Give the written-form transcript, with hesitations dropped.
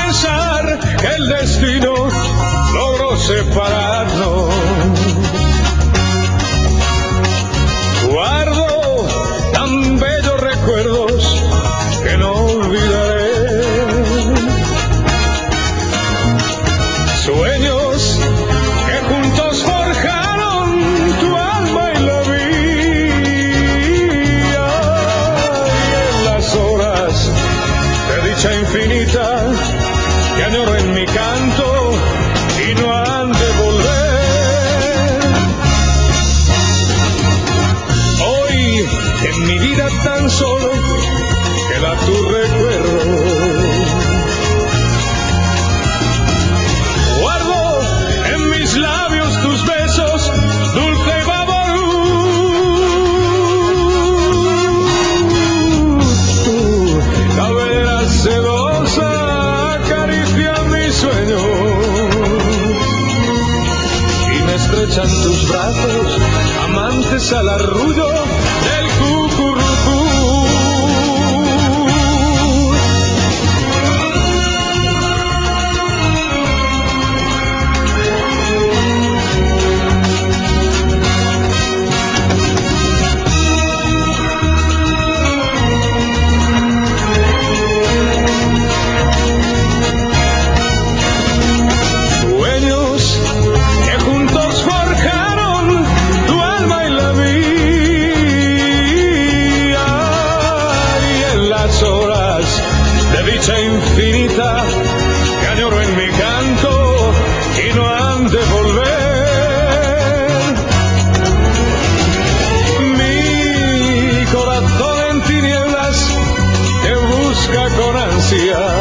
pensar que el destino logró separarnos. Guardo tan bellos recuerdos que no olvidaré. Sueños que juntos forjaron tu alma y la mía. Y en las horas de dicha infinita que añoro en mi canto y no han de volver. Hoy en mi vida tan solo queda tu recuerdo. Guardo en mis labios tus besos, dulce babarú. Tu cabellera sedosa acaricia mis sueños y me estrechan tus brazos, amantes al arrullo del cucurrucú. Infinita que añoro en mi canto y no han de volver. Mi corazón en tinieblas te busca con ansia.